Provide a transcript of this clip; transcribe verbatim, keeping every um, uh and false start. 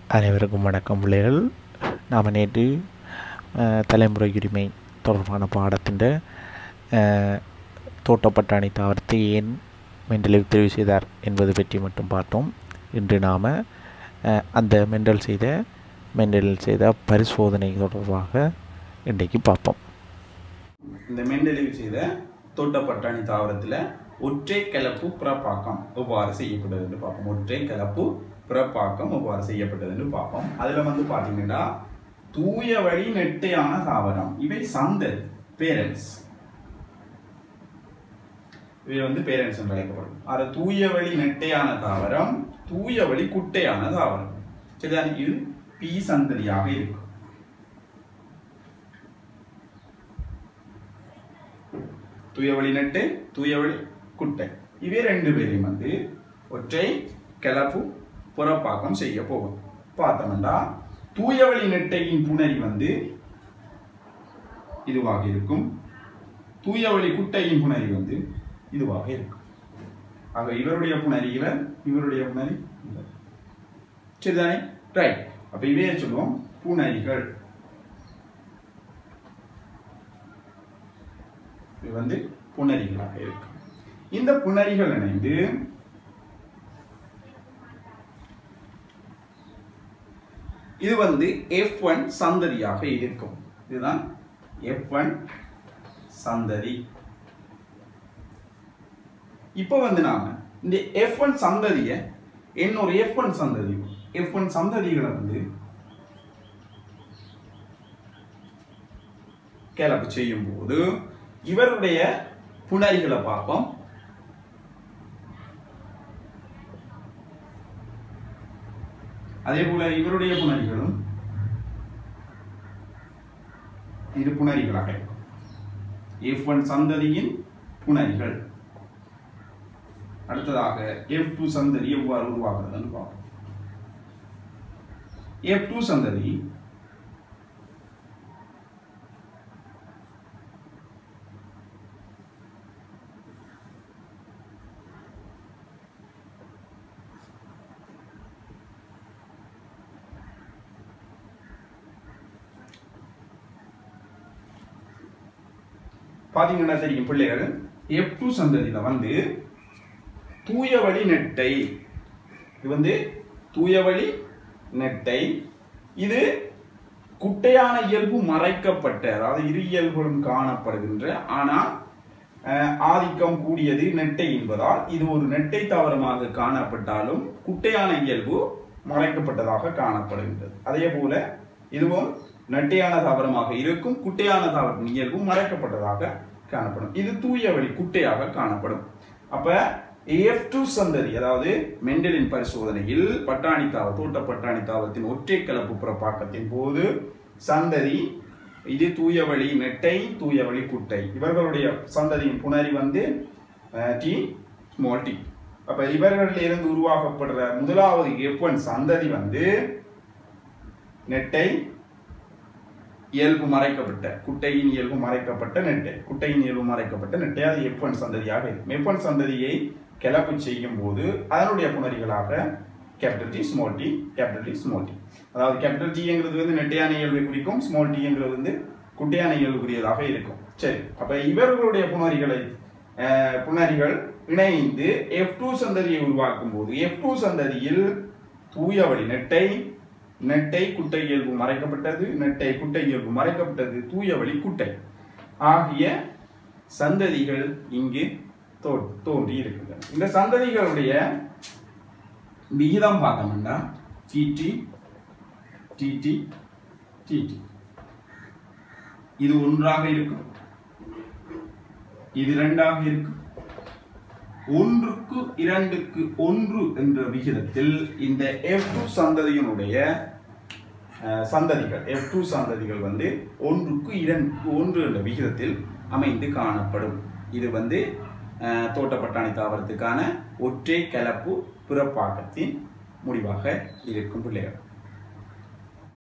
அனைவருக்கும் வணக்கம் பிள்ளைகள். நாம் நேற்று தலைமுறை உரிமை தொடர்பான பாடத்தின் தோட்டப்பட்டாணி தாவரத்தை ஏன் மெண்டல் தெரிவு செய்தார் என்பது பற்றி மட்டும் பார்த்தோம். இன்று நாம் அந்த மெண்டல் செய்த மெண்டல் செய்த பரிசோதனை தொடர்பாக இன்றைக்கு பார்ப்போம். இந்த மெண்டலிவ் செய்த தோட்டப்பட்டாணி தாவரத்தில் ஒற்றை கலப்பு புறப்பாக்கம் எவ்வாறு செய்யப்படுது என்று பார்ப்போம். ஒற்றை கலப்பு புறப்பாக்கம் எவ்வாறு செய்யப்பட்டது என்று பார்ப்போம். அதில் வந்து பார்த்தீங்கன்னா தூய வழி நெட்டையான தாவரம், இவை சந்ததி பேரண்ட்ஸ், இவை வந்து பேரண்ட்ஸ் என்று அழைக்கப்படும். அது தூய வழி நெட்டையான தாவரம், தூய வழி குட்டையான தாவரம். சரிதான், இது பி சந்ததியாக இருக்கும். தூய வழி நெட்டை, தூய வழி குட்டை, இவை ரெண்டு பேரையும் வந்து ஒற்றை கலப்பு புறப்பாக்கம் செய்ய போகும். பார்த்தோம்னா தூய வழி நெட்டையின் புணரி வந்து இதுவாக இருக்கும், தூய வழி குட்டையின் புணரி வந்து இதுவாக இருக்கும். ஆக இவருடைய புணரி இவர், இவருடைய புணரி இவர். சரிதானே, ரைட். அப்ப இவையே சொல்லுவோம் புணரிகள். இது வந்து புணரிகளாக இருக்கும். இந்த புணரிகள் இணைந்து இது வந்து எஃப் ஒன் சந்ததியாக இருக்கும். இதுதான் எஃப் ஒன் சந்ததி. இப்போ வந்து நாம இந்த எஃப் ஒன் சந்ததியை இன்னொரு எஃப் ஒன் சந்ததி எஃப் ஒன் சந்ததிகளை வந்து கலப்பு செய்யும் போது இவருடைய புணரிகளை பார்ப்போம். அதே போல இவருடைய புணரிகளும் இரு புணரிகளாக இருக்கும். எஃப் ஒன் சந்ததியின் புணரிகள். அடுத்ததாக எஃப் டூ சந்ததி எவ்வாறு உருவாக்குறதுன்னு பார்ப்போம். எஃப் டூ சந்ததி பாத்தீங்கன்னா தெரியும் பிள்ளைகள், எஃப் டூ சந்ததியில வந்து தூய வழி நெட்டை, இது வந்து தூய வழி நெட்டை, இது குட்டையான இயல்பு மறைக்கப்பட்ட, அதாவது இரு இயல்புகளும் காணப்படுகின்ற ஆனால் ஆதிக்கம் கூடியது நெட்டை என்பதால் இது ஒரு நெட்டை தாவரமாக காணப்பட்டாலும் குட்டையான இயல்பு மறைக்கப்பட்டதாக காணப்படுகின்றது. அதே போல இதுவும் நெட்டையான தாவரமாக இருக்கும், குட்டையான தாவரம் இயல்பு மறைக்கப்பட்டதாக காணப்படும். இது தூய வழி குட்டையாக காணப்படும். அப்ப எஃப் டூ சந்ததி, அதாவது மெண்டலின் பரிசோதனையில் பட்டாணி தாவர தோட்ட பட்டாணி தாவரத்தின் ஒற்றை கலப்பு புறப்பாக்கத்தின் போது சந்ததி இது தூய வழி நெட்டை, தூய வழி குட்டை, இவர்களுடைய சந்ததியின் புணரி வந்து டி ஸ்மால் டி. அப்ப இவர்களில் இருந்து உருவாக்கப்படுற முதலாவது எஃப் ஒன் சந்ததி வந்து நெட்டை இயல்பு மறைக்கப்பட்ட, குட்டையின் இயல்பு மறைக்கப்பட்ட நெட்டை, குட்டையின் இயல்பு மறைக்கப்பட்ட நெட்டை, அது எஃப் ஒன் சந்ததியாக இருக்கும். எஃப் ஒன் சந்ததியை கிளப்பு செய்யும் போது அதனுடைய புணரிகளாக capital D small d, capital D small d. அதாவது கேபிட்டல் டி-ங்கிறது வந்து நெட்டையான இயல்பை குறிக்கும், ஸ்மால் டி-ங்கிறது வந்து குட்டையான இயல்புக்குரியதாக இருக்கும். சரி, அப்ப இவர்களுடைய புணரிகளை புணரிகள் இணைந்து எஃப் டூ சந்ததியை உருவாக்கும் போது எஃப் டூ சந்ததியில் தூய வழி நெட்டை, நெட்டை குட்டை இயல்பு மறைக்கப்பட்டது, நெட்டை குட்டை இயல்பு மறைக்கப்பட்டது, தூய வழி குட்டை ஆகிய சந்ததிகள் இங்கு தோன்றி இருக்கின்றன. இந்த சந்ததிகளுடைய விகிதம் பார்த்தோம்னா டிடி டிடி டிடி, இது ஒன்றாக இருக்கும், இது இரண்டாக இருக்கும், ஒன்றுக்கு இரண்டுக்கு ஒன்று என்ற விகிதத்தில் இந்த எஃப் டூ சந்ததியினுடைய சந்ததிகள் எஃப் டூ சந்ததிகள் வந்து ஒன்றுக்கு இரண்டுக்கு ஒன்று என்ற விகிதத்தில் அமைந்து காணப்படும். இது வந்து தோட்டப்பட்டாணி தாவரத்துக்கான ஒற்றை கலப்பு புறப்பாக்கத்தின் முடிவாக இருக்கும் பிள்ளைகள்.